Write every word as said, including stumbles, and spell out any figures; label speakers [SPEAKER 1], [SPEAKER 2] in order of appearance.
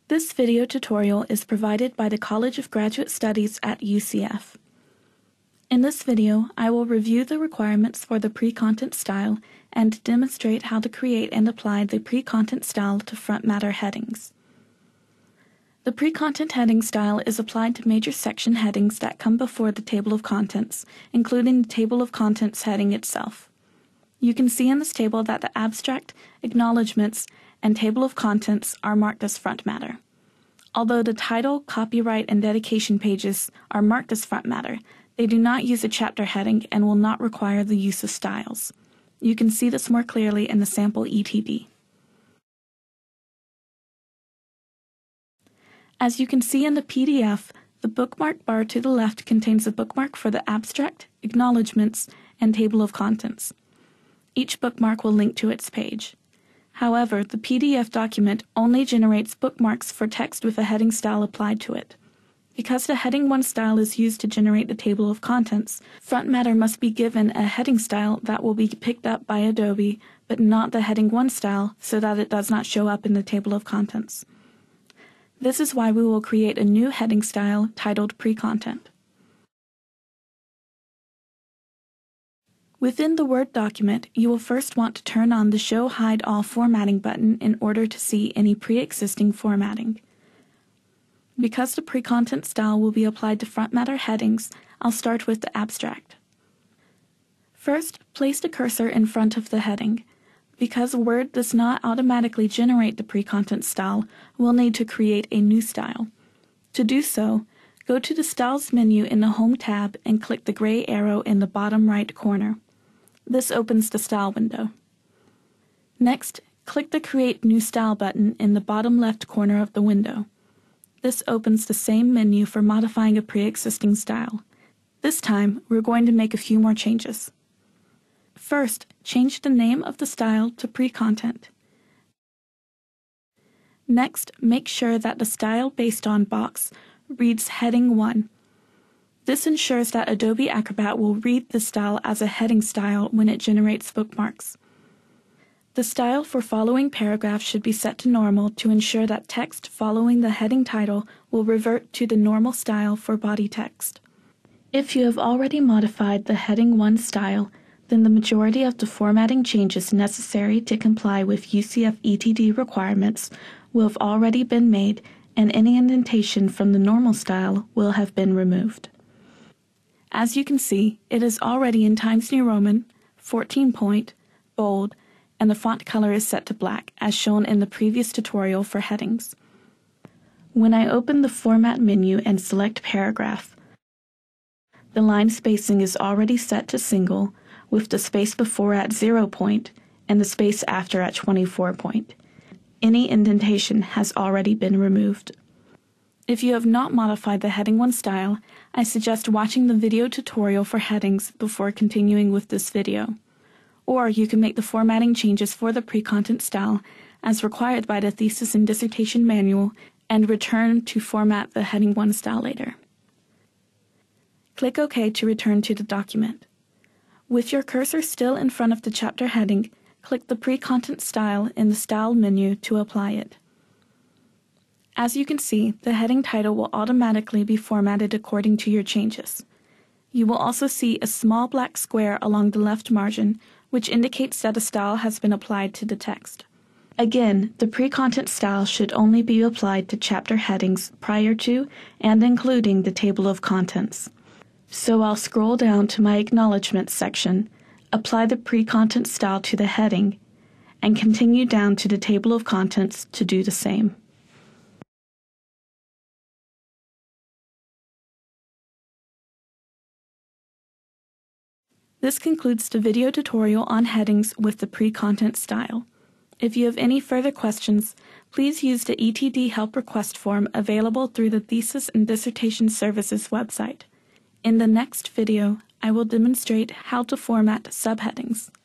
[SPEAKER 1] This video tutorial is provided by the College of Graduate Studies at U C F. In this video, I will review the requirements for the Precontent style and demonstrate how to create and apply the Precontent style to front matter headings. The Precontent heading style is applied to major section headings that come before the table of contents, including the table of contents heading itself. You can see in this table that the abstract, acknowledgments, and table of contents are marked as front matter. Although the title, copyright, and dedication pages are marked as front matter, they do not use a chapter heading and will not require the use of styles. You can see this more clearly in the sample E T D. As you can see in the P D F, the bookmark bar to the left contains a bookmark for the abstract, acknowledgments, and table of contents. Each bookmark will link to its page. However, the P D F document only generates bookmarks for text with a heading style applied to it. Because the heading one style is used to generate the table of contents, front matter must be given a heading style that will be picked up by Adobe, but not the heading one style so that it does not show up in the table of contents. This is why we will create a new heading style titled Precontent. Within the Word document, you will first want to turn on the Show Hide All Formatting button in order to see any pre-existing formatting. Because the Precontent style will be applied to front matter headings, I'll start with the abstract. First, place the cursor in front of the heading. Because Word does not automatically generate the Precontent style, we'll need to create a new style. To do so, go to the Styles menu in the Home tab and click the gray arrow in the bottom right corner. This opens the Style window. Next, click the Create New Style button in the bottom left corner of the window. This opens the same menu for modifying a pre-existing style. This time, we're going to make a few more changes. First, change the name of the style to Precontent. Next, make sure that the Style Based On box reads Heading one. This ensures that Adobe Acrobat will read the style as a heading style when it generates bookmarks. The style for following paragraph should be set to normal to ensure that text following the heading title will revert to the normal style for body text. If you have already modified the Heading one style, then the majority of the formatting changes necessary to comply with U C F E T D requirements will have already been made, and any indentation from the normal style will have been removed. As you can see, it is already in Times New Roman, fourteen point, bold, and the font color is set to black, as shown in the previous tutorial for headings. When I open the Format menu and select Paragraph, the line spacing is already set to single, with the space before at zero point and the space after at twenty-four point. Any indentation has already been removed. If you have not modified the Heading one style, I suggest watching the video tutorial for headings before continuing with this video. Or you can make the formatting changes for the Precontent style as required by the Thesis and Dissertation Manual and return to format the Heading one style later. Click OK to return to the document. With your cursor still in front of the chapter heading, click the Precontent style in the Style menu to apply it. As you can see, the heading title will automatically be formatted according to your changes. You will also see a small black square along the left margin, which indicates that a style has been applied to the text. Again, the Precontent style should only be applied to chapter headings prior to and including the table of contents. So I'll scroll down to my Acknowledgements section, apply the Precontent style to the heading, and continue down to the table of contents to do the same. This concludes the video tutorial on headings with the Precontent style. If you have any further questions, please use the E T D help request form available through the Thesis and Dissertation Services website. In the next video, I will demonstrate how to format subheadings.